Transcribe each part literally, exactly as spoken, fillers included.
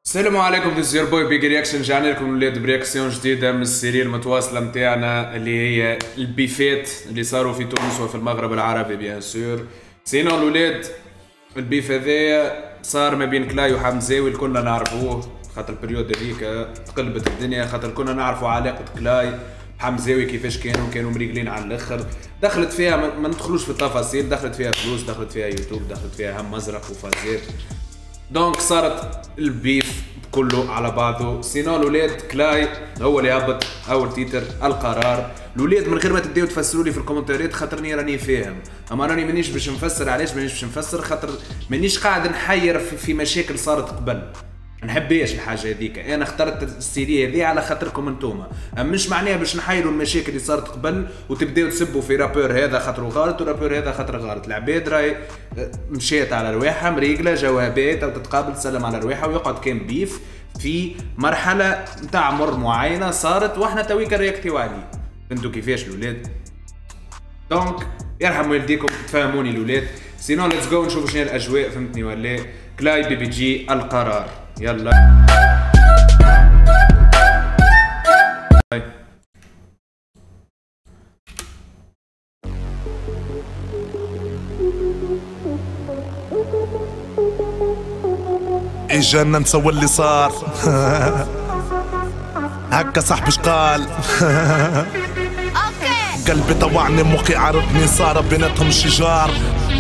السلام عليكم، ذيس يور بوي بيج رياكشن. جعنا لكم ولاد برياكسيون جديده من السيريه المتواصله نتاعنا اللي هي البيفات اللي صاروا في تونس وفي المغرب العربي بيان سور. سينو الولاد البيف هذايا صار ما بين كلاي وحمزاوي، الكلنا نعرفوه خاطر البريود هذيك تقلبت الدنيا، خاطر كنا نعرفوا علاقه كلاي حمزاوي كيفاش كانوا كانوا مريقلين على الاخر. دخلت فيها ما ندخلوش في التفاصيل، دخلت فيها فلوس، دخلت فيها يوتيوب، دخلت فيها هم مزرق وفازات، دونك صارت البيف كله على بعضه. سينو الولاد كلاي هو اللي هبط اول تيتر القرار. الولاد من غير ما تبداو تفسروا لي في الكومنتات خاطرني راني فاهم، اما راني مانيش باش نفسر. علاش مانيش باش نفسر؟ خاطر مانيش قاعد نحير في, في مشاكل صارت قبل، ما نحبهاش الحاجه هذيك. انا اخترت السيريه هذه على خاطركم انتوما، مش معناها باش نحيروا المشاكل اللي صارت قبل وتبداو تسبوا في رابور هذا خاطر غلط ورابور هذا خاطر غلط. العباد راهي مشيت على رواحها مريقله جوابات او تتقابل تسلم على رواحها ويقعد كان بيف في مرحله نتاع عمر معينه صارت، واحنا تويكا رياكتيو عليه. فهمتوا كيفاش الاولاد؟ دونك يرحم والديكم تفهموني الاولاد. سينو ليتس جو نشوفوا شنو الاجواء. فهمتني ولا؟ كلاي بي بي جي القرار. يلا اجانا نسوي اللي صار. هكا صاحبي شقال. قلبي طوعني مخي عرضني، صار بيناتهم شجار.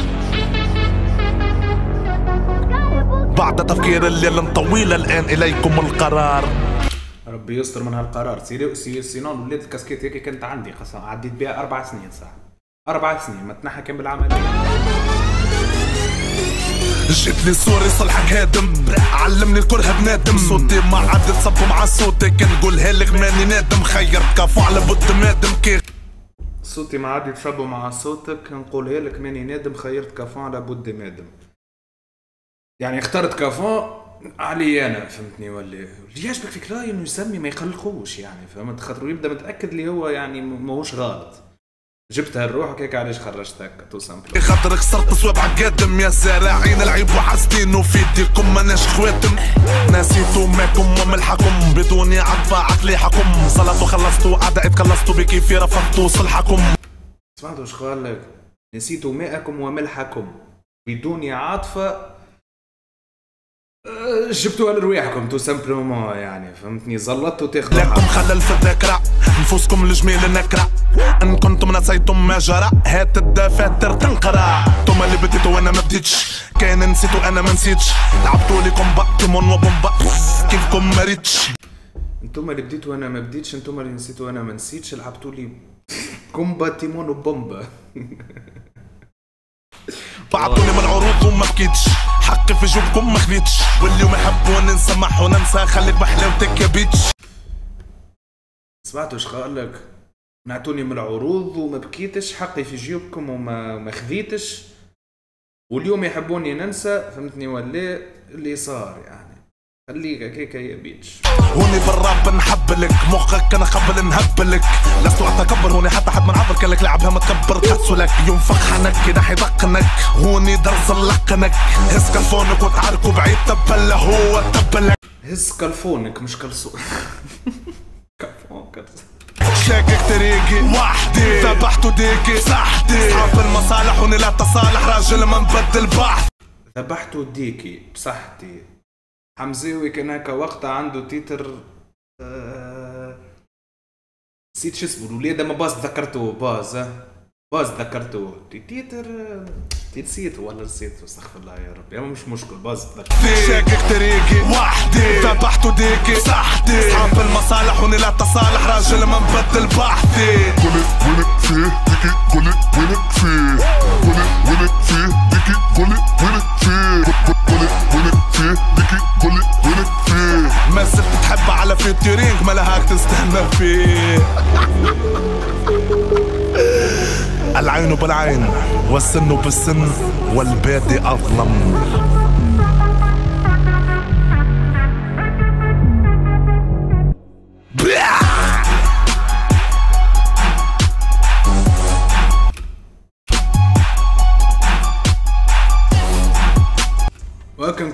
بعد تفكير الليل طويل الان اليكم القرار. ربي يستر من هالقرار. سيري سي سينو ولاد الكاسكيت هيك كانت عندي قسم عديت بها اربع سنين صح؟ اربع سنين ما تنحى كان بالعمليه. جيت لي صوري صلحك هادم، علمني الكره بنادم. صوتي ما عاد تصبوا مع صوتي، كنقولها لك ماني نادم. خيرت كفو على بود مادم كي صوتي ما عاد يتصبوا مع صوتك، نقولها لك ماني نادم. خيرت كافون على بود مادم، يعني اخترت كافون علي انا. فهمتني ولا؟ اللي يعجبك في كلاي انه يسمي ما يقلقوش يعني، فهمت؟ خاطر يبدا متاكد اللي هو يعني ماهوش غلط. جبتها لروحك هيك، علاش خرجت هكا تو سامبل؟ خاطر خسرت صوابعك قدم يا زارعين العيب وحاسدين وفيديكم ماناش خواتم. نسيتوا ماكم وملحكم بدون عطفة عقليحكم. صلاتوا خلصتوا اعدائي تخلصتوا بكيفي رفضتوا صلحكم. سمعتوا واش قال لك؟ نسيتوا ماءكم وملحكم بدون عاطفة جبتوها لرواحكم تو سامبلومون يعني. فهمتني؟ زلطتوا تاخذوا لكم خلل في الذاكرة، نفوسكم الجميل نكرة. ان كنتم نسيتم ما جرى هات الدفاتر تنقرا. انتم اللي بديتوا وانا ما بديتش، كان نسيتوا انا ما نسيتش. لعبتوا لي كومبا تيمون وبومبا كيفكم ما ريتش. انتم اللي بديتوا وانا ما بديتش، انتم اللي نسيتوا انا ما نسيتش. لعبتوا لي كومبا تيمون وبومبا. بعتوني من العروض وما بكيتش، حقي في جوبكم ما خديتش. واليوم يحبوني نسمح وننسى، خليك بحلاوتك يا بيتش. سمعتوا واش قال لك؟ منعتوني من العروض وما بكيتش، حقي في جيوبكم وما ما خذيتش، واليوم يحبوني ننسى. فهمتني ولا؟ اللي صار يعني خليك هكاك يا بيتش. هوني بالراب نحبلك مخك انا قبل نهبلك. لست اتكبر هوني حتى حد من عبر كان لك لعبها ما تكبر تحسلك. يوم فخنك كده حيدقنك، هوني درس لقنك. هز كلفونك وتعاركوا بعيد تبله هو تبلك. هز كلفونك مش كلسو. كلفون كلسو. شاكك طريقي وحدي ذبحتوا ديكي صحتي. اصحاب المصالح هوني لا تصالح، راجل ما نبدل بحث. ذبحتوا ديكي بصحتي. حمزاوي كان هكا وقتها عنده تيتر أه... نسيت شو اسمه الولاد، ما باز تذكرتوه. باز باز تذكرتوه تيتر نسيته ولا نسيته استغفر الله يا ربي، اما مش مشكل. باز تذكرتوه. شاكك طريقي وحدي ذبحتوا ديكي صحتي. اصحاب المصالح هوني لا تصالح، راجل ما نبدل بحثي. قولك وينك فيه ديكي قولك وينك فيه قولك وينك فيه ديكي قولك وينك فيه قولك وينك فيه ديكي قولك وينك فيه. ما زلت تحب على فيتيرينج ما لهاك تستهنى فيه. العين بالعين والسن بالسن والبادي اظلم.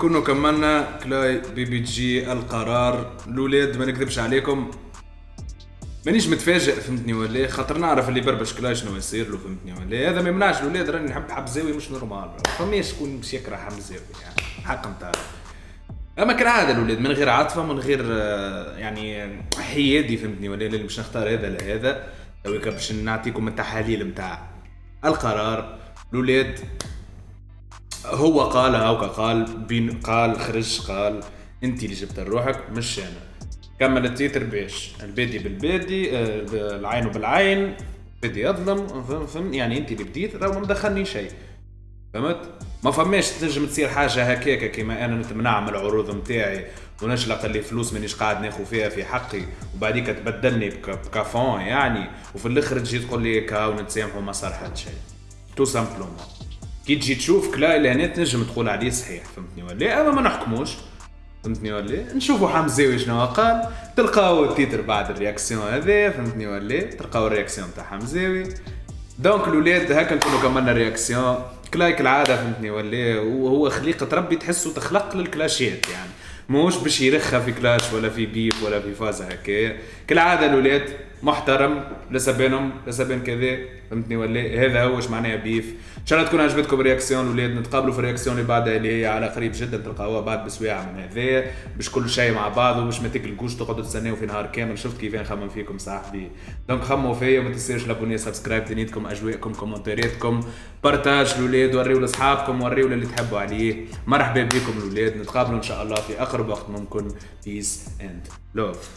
نكونوا كملنا كلاي بي بي جي القرار. الاولاد ما نكذبش عليكم مانيش متفاجئ فهمتني ولا، خاطر نعرف اللي بربش كلاي شنو يصير له فهمتني ولا. هذا ما يمنعش الاولاد راني نحب حمزاوي مش نورمال، فماش شكون باش يكره حمزاوي يعني حق نتاع. اما كالعاده الاولاد من غير عاطفه من غير يعني حيادي فهمتني ولا، اللي باش نختار هذا لهذا تويكا باش نعطيكم التحاليل نتاع القرار. الاولاد هو قال هاوكا قال بين قال خرج قال انت اللي جبت روحك مش انا. كمل التيتر باش البادي بالبادي العين بالعين بدي يظلم فهم يعني انت اللي بديت راه ما مدخلني شيء فهمت. ما فماش تنجم تصير حاجه هكاكا كيما انا نتمنع من العروض نتاعي ونشلق اللي فلوس مانيش قاعد ناخذ فيها في حقي وبعديك تبدلني بكافون يعني، وفي الاخر تجي تقول لي كا ونتسامحوا ما صار حتى شيء تو سامبلومون. كي تجي تشوف كلا اللي هنا تنجم تقول عليه صحيح فهمتني ولا، اما ما نحكموش فهمتني ولا. نشوفوا حمزاوي شنو قال، تلقاو التيتر بعد الرياكسيون هذا فهمتني ولا، تلقاو الرياكسيون تاع حمزاوي. دونك الاولاد هكا نكونوا كملنا الرياكسيون. كلاي كالعاده فهمتني ولا، وهو خليقه ربي تحسه تخلق للكلاشيات يعني، موش باش يرخى في كلاش ولا في بيف ولا في فازه هكايا. كالعاده الاولاد محترم لسبانهم لسبان كذا فهمتني ولا، هذا هو اش معناها بيف. ان شاء الله تكون عجبتكم الرياكسيون الاولاد، نتقابلوا في الرياكسيون اللي بعدها اللي هي على قريب جدا تلقاوها بعد بسوايع من هذايا باش كل شيء مع بعض وباش ما تاكلكوش تقعدوا تستناو في نهار كامل. شفت كيف نخمم فيكم صاحبي، دونك خموا فيا وما تنساوش لابوني سبسكرايب دنيتكم اجواءكم كومنتاراتكم بارتاج الاولاد، وريوا لاصحابكم وريوا للي تحبوا عليه. مرحبا بكم الاولاد، نتقابلوا ان شاء الله في اقرب وقت ممكن. بيس اند لوف.